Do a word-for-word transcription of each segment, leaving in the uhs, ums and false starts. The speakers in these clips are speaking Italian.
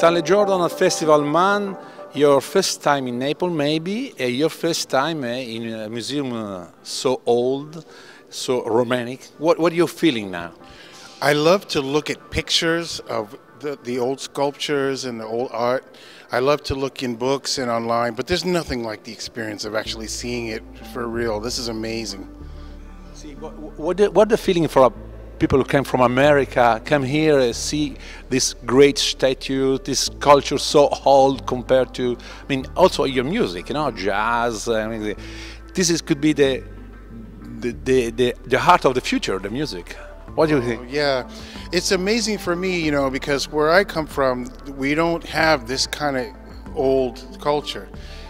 Stanley Jordan Festival Man, your first time in Naples maybe, and your first time in a museum so old, so romantic. What, what are you feeling now? I love to look at pictures of the, the old sculptures and the old art. I love to look in books and online, but there's nothing like the experience of actually seeing it for real. This is amazing. See, what, what, the, what the feeling for people who came from America, come here and see this great statue, this culture so old compared to, I mean, also your music, you know, jazz. I mean, this is, could be the, the, the, the, the heart of the future, the music. What do you think? Oh, yeah, it's amazing for me, you know, because where I come from, we don't have this kind of old culture.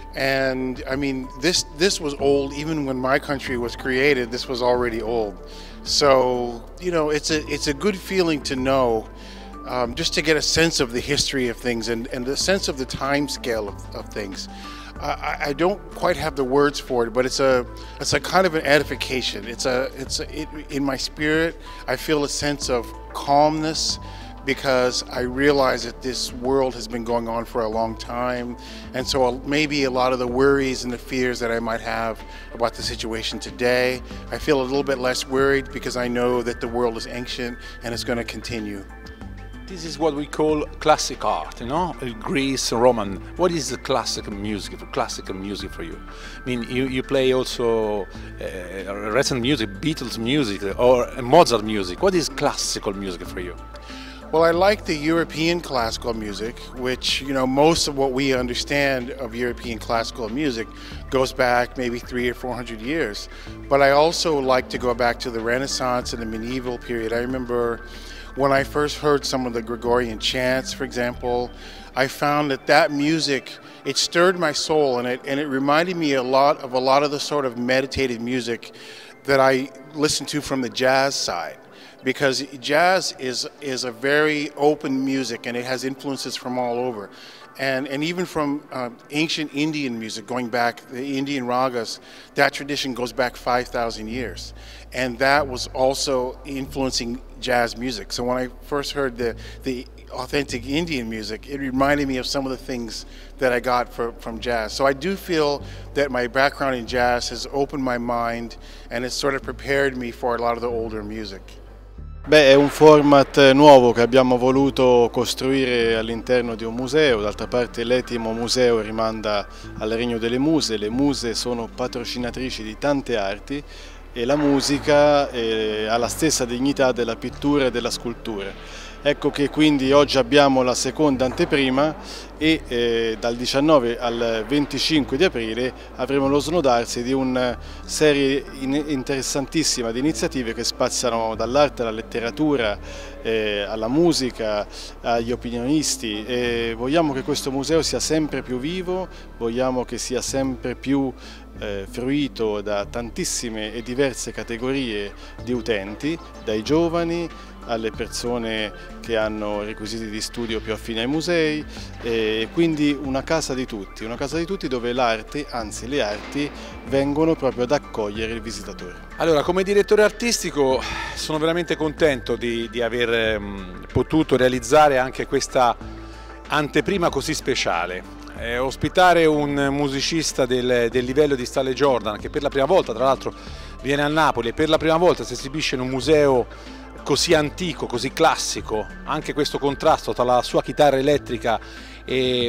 And I mean, this this was old even when my country was created. This was already old. So, you know, it's a it's a good feeling to know, um, just to get a sense of the history of things and, and the sense of the time scale of, of things. I, I don't quite have the words for it, but it's a it's a kind of an edification. It's a it's a, it, in my spirit. I feel a sense of calmness, because I realize that this world has been going on for a long time, and so maybe a lot of the worries and the fears that I might have about the situation today, I feel a little bit less worried because I know that the world is ancient and it's going to continue. This is what we call classic art, you know, Greece, Roman. What is the classical music, classical music for you? I mean, you, you play also uh, recent music, Beatles music or Mozart music. What is classical music for you? Well, I like the European classical music, which, you know, most of what we understand of European classical music goes back maybe three or four hundred years. But I also like to go back to the Renaissance and the medieval period. I remember when I first heard some of the Gregorian chants, for example, I found that that music, it stirred my soul, and it, and it reminded me a lot of a lot of the sort of meditative music that I listened to from the jazz side. Because jazz is is a very open music, and it has influences from all over, and and even from uh, ancient Indian music, going back the Indian ragas, that tradition goes back five thousand years, and that was also influencing jazz music. So when I first heard the the authentic Indian music, it reminded me of some of the things that I got for, from jazz. So I do feel that my background in jazz has opened my mind, and it's sort of prepared me for a lot of the older music. Beh, è un format nuovo che abbiamo voluto costruire all'interno di un museo. D'altra parte l'Etimo Museo rimanda al Regno delle Muse. Le muse sono patrocinatrici di tante arti e la musica eh, ha la stessa dignità della pittura e della scultura. Ecco che quindi oggi abbiamo la seconda anteprima e eh, dal diciannove al venticinque di aprile avremo lo snodarsi di una serie interessantissima di iniziative che spaziano dall'arte alla letteratura, eh, alla musica, agli opinionisti, e vogliamo che questo museo sia sempre più vivo, vogliamo che sia sempre più eh, fruito da tantissime e diverse categorie di utenti, dai giovani alle persone che hanno requisiti di studio più affini ai musei, e quindi una casa di tutti, una casa di tutti dove l'arte, anzi le arti, vengono proprio ad accogliere il visitatore. Allora, come direttore artistico sono veramente contento di, di aver um, potuto realizzare anche questa anteprima così speciale. Eh, ospitare un musicista del, del livello di Stanley Jordan, che per la prima volta tra l'altro viene a Napoli e per la prima volta si esibisce in un museo così antico, così classico, anche questo contrasto tra la sua chitarra elettrica e,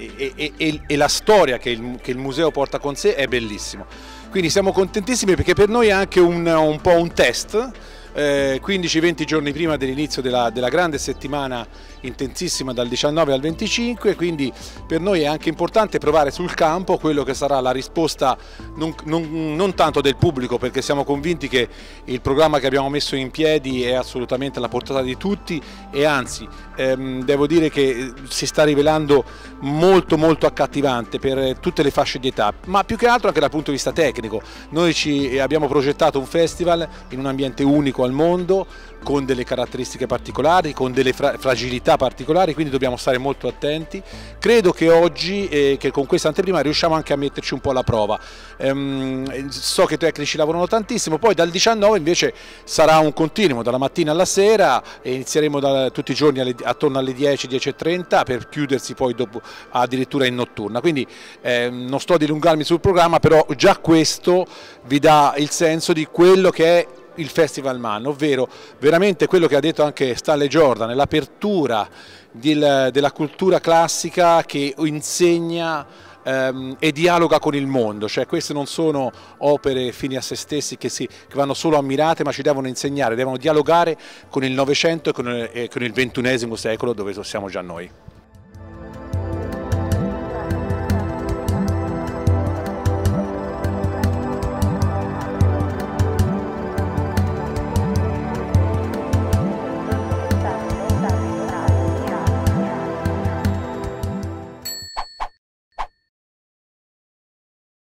e, e, e la storia che il, che il museo porta con sé è bellissimo. Quindi siamo contentissimi, perché per noi è anche un, un po' un test. Eh, quindici venti giorni prima dell'inizio della, della grande settimana intensissima dal diciannove al venticinque, quindi per noi è anche importante provare sul campo quello che sarà la risposta non, non, non tanto del pubblico, perché siamo convinti che il programma che abbiamo messo in piedi è assolutamente alla portata di tutti, e anzi ehm, devo dire che si sta rivelando molto molto accattivante per tutte le fasce di età, ma più che altro anche dal punto di vista tecnico. Noi ci abbiamo progettato un festival in un ambiente unico al mondo, con delle caratteristiche particolari, con delle fra fragilità novità particolari, quindi dobbiamo stare molto attenti. Credo che oggi, eh, che con questa anteprima riusciamo anche a metterci un po' alla prova. Ehm, so che i tecnici lavorano tantissimo, poi dal diciannove invece sarà un continuo, dalla mattina alla sera, e inizieremo da, tutti i giorni alle, attorno alle dieci, dieci e trenta, per chiudersi poi dopo addirittura in notturna. Quindi eh, non sto a dilungarmi sul programma, però già questo vi dà il senso di quello che è il Festival Man, ovvero veramente quello che ha detto anche Stanley Jordan, l'apertura della cultura classica che insegna ehm, e dialoga con il mondo. Cioè, queste non sono opere fini a se stessi che, si, che vanno solo ammirate, ma ci devono insegnare, devono dialogare con il Novecento e con il, e con il ventunesimo secolo, dove siamo già noi.